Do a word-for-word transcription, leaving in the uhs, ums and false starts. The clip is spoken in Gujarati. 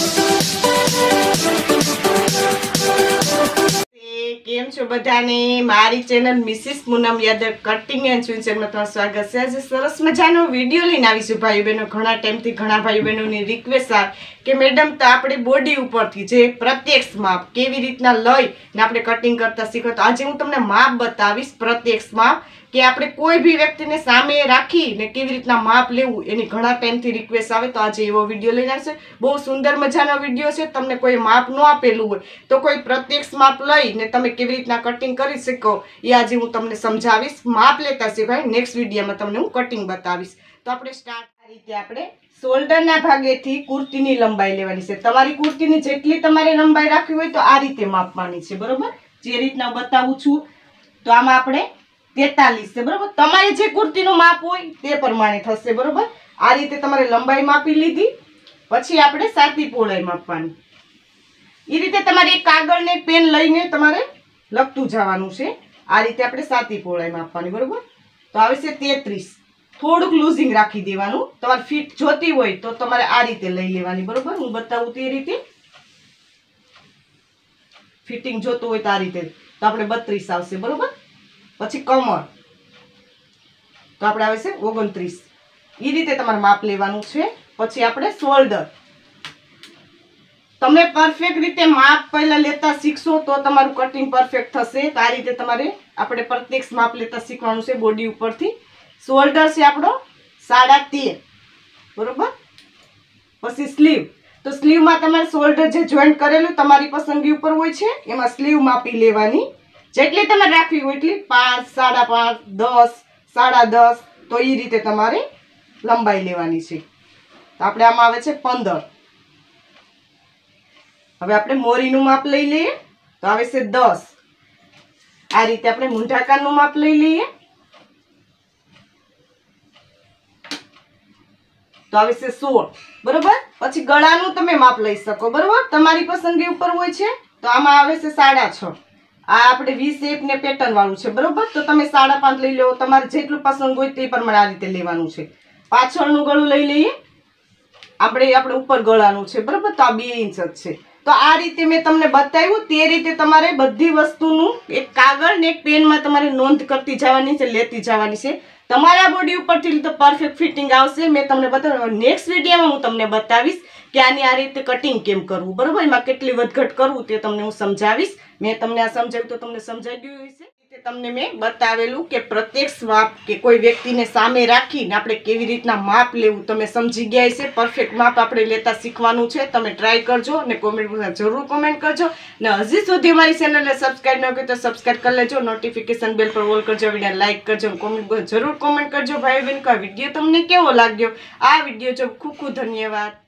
કેમ છો બધાને? મારી channel Mrs Poonam Yadav cutting and સ્વિચરમાં તમારું સ્વાગત છે। આજે સરસ મજાનો વિડીયો લઈને આવીશું ભાઈ બહેનો। ઘણા ટાઈમથી ઘણા ભાઈ બહેનોની રિક્વેસ્ટ આવે કે મેડમ તો આપણે બોડી ઉપરથી જે પ્રત્યક્ષ માપ કેવી રીતના લઈ ને આપણે કટિંગ કરતા શીખો। તો આજે હું તમને માપ બતાવીશ પ્રત્યક્ષ માપ કે આપણે કોઈ બી વ્યક્તિને સામે રાખીને કેવી રીતના માપ લેવું એની ઘણા ટાઈમથી રિક્વેસ્ટ આવે। તો આજે એવો વિડીયો લઈને આવશે। બહુ સુંદર મજાનો વિડીયો છે। તમને કોઈ માપ ન આપેલું હોય તો કોઈ પ્રત્યક્ષ માપ લઈને તમે કેવી રીતના કટિંગ કરી શકો એ આજે હું તમને સમજાવીશ। માપ લેતા શીખવાય નેક્સ્ટ વિડીયોમાં તમને હું કટિંગ બતાવીશ। તો આપણે સ્ટાર્ટ આ રીતે આપણે શોલ્ડરના ભાગેથી કુર્તીની લંબાઈ લેવાની છે। તમારી કુર્તીની જેટલી તમારે લંબાઈ રાખવી હોય તો આ રીતે માપવાની છે, બરોબર? જે રીતના બતાવું છું તો આમાં આપણે તેતાલીસ છે, બરોબર? તમારે જે કુર્તીનું માપ હોય તે પ્રમાણે થશે, બરોબર? આ રીતે તમારે લંબાઈ માપી લીધી, પછી આપણે સાતી પહોળાઈ માપવાની। એ રીતે તમારે એક કાગળ ને પેન લઈને તમારે લખતું જવાનું છે। આ રીતે આપણે સાતી પહોળાઈ માપવાની, બરોબર? તો આવે છે તેત્રીસ। થોડુંક લૂઝિંગ રાખી દેવાનું। તમારે ફિટ જોતી હોય તો તમારે આ રીતે લઈ લેવાની, બરોબર? હું બતાવું તે રીતે ફિટિંગ જોતું હોય તો આ રીતે તો આપણે બત્રીસ આવશે, બરોબર? પછી કમર તો આપણે આવે છે ઓગણત્રીસ। એ રીતે તમારે માપ લેવાનું છે। પછી આપણે શોલ્ડર, તમે પરફેક્ટ રીતે માપ પહેલા લેતા શીખશો તો તમારું કટિંગ પરફેક્ટ થશે। તો આ રીતે તમારે આપણે પ્રત્યક્ષ માપ લેતા શીખવાનું છે બોડી ઉપરથી। શોલ્ડર છે આપણો સાડા તેર, બરોબર? પછી સ્લીવ, તો સ્લીવમાં તમારે શોલ્ડર જે જોઈન્ટ કરેલું તમારી પસંદગી ઉપર હોય છે એમાં સ્લીવ માપી લેવાની। જેટલી તમારે રાખવી હોય એટલી, પાંચ, સાડા પાંચ, દસ, સાડા દસ, તો એ રીતે તમારે લંબાઈ લેવાની છે। તો આપણે આમાં આવે છે પંદર। હવે આપણે મોરીનું માપ લઈ લઈએ તો આવે છે દસ। આ રીતે આપણે મૂંઢાકારનું માપ લઈ લઈએ તો આવે છે સોળ, બરોબર? પછી ગળાનું તમે માપ લઈ શકો, બરોબર? તમારી પસંદગી ઉપર હોય છે। તો આમાં આવે છે સાડા છ। આ આપણે વી શેપ ને પેટર્ન વાળું છે, બરોબર? તો તમે સાડા પાંચ લઈ લો, તમારે જેટલું પસંદ હોય તે પ્રમાણે આ રીતે લેવાનું છે। પાછળનું ગળું લઈ લઈએ, આપણે આપણે ઉપર ગળાનું છે, બરોબર? તો આ બે ઇંચ જ છે। તો આ રીતે મેં તમને બતાવ્યું તે રીતે તમારે બધી વસ્તુનું એક કાગળ ને એક પેનમાં તમારે નોંધ કરતી જવાની છે, લેતી જવાની છે। તમારા બોડી ઉપરથી તો પરફેક્ટ ફિટિંગ આવશે। મેં તમને બતાવ્યું, નેક્સ્ટ વિડીયોમાં હું તમને બતાવીશ કે આની આ રીતે કટિંગ કેમ કરવું, બરોબર? એમાં કેટલી વધઘટ કરવું તે તમને હું સમજાવીશ। મેં તમને આ સમજાવ્યું તો તમને સમજાઈ ગયું હશે। તમને મેં બતાવેલું કે પ્રત્યક્ષ માપ કે કોઈ વ્યક્તિને સામે રાખીને આપણે કેવી રીતના માપ લેવું તમે સમજી ગયા હશે। પરફેક્ટ માપ આપણે લેતા શીખવાનું છે। તમે ટ્રાય કરજો અને કોમેન્ટમાં જરૂર કોમેન્ટ કરજો ને હજી સુધી મારી ચેનલને સબસ્ક્રાઇબ ન કરી તો સબસ્ક્રાઇબ કરી લેજો, નોટિફિકેશન બેલ પર ઓલ કરજો, વિડીયો લાઈક કરજો, કોમેન્ટ જરૂર કોમેન્ટ કરજો ભાઈ બહેન કે આ વિડીયો તમને કેવો લાગ્યો। આ વિડીયો જો ખૂબ ખૂબ ધન્યવાદ।